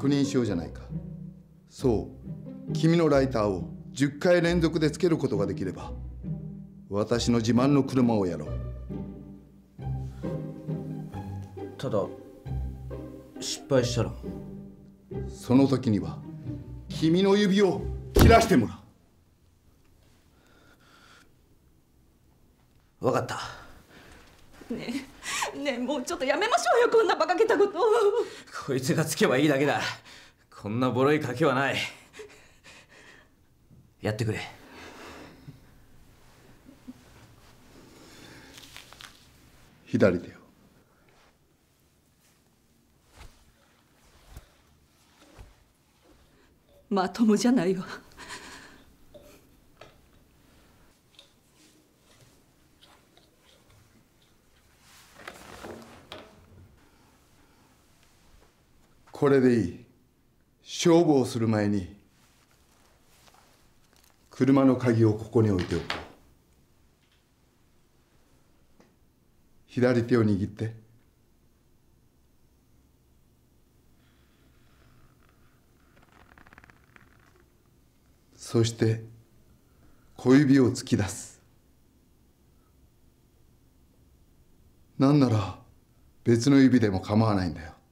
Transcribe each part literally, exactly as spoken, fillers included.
確認しようじゃないか。そう、君のライターをじゅっかい連続でつけることができれば私の自慢の車をやろう。 ただ失敗したら、 その時には君の指を切らしてもらう。分かった。 ねえねえ、もうちょっとやめましょうよ、こんな馬鹿げたこと。 こいつがつけばいいだけだ。こんなボロい賭けはない。やってくれ。 左手を。 まともじゃないわ。 これでいい。勝負をする前に車の鍵をここに置いておこう。左手を握って。そして小指を突き出す。なんなら別の指でも構わないんだよ。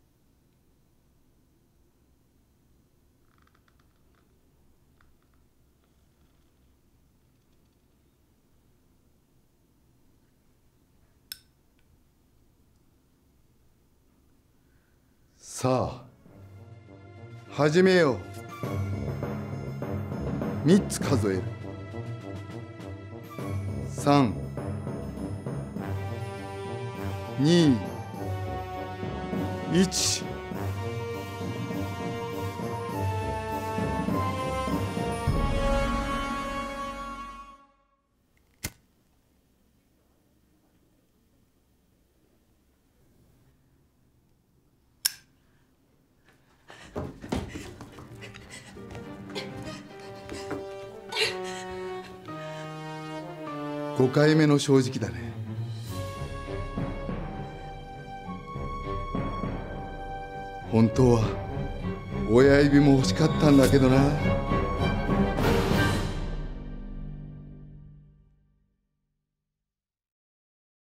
さあ始めよう。みっつ数える。さん、に、いち。ごかいめの正直だね。本当は親指も欲しかったんだけどな。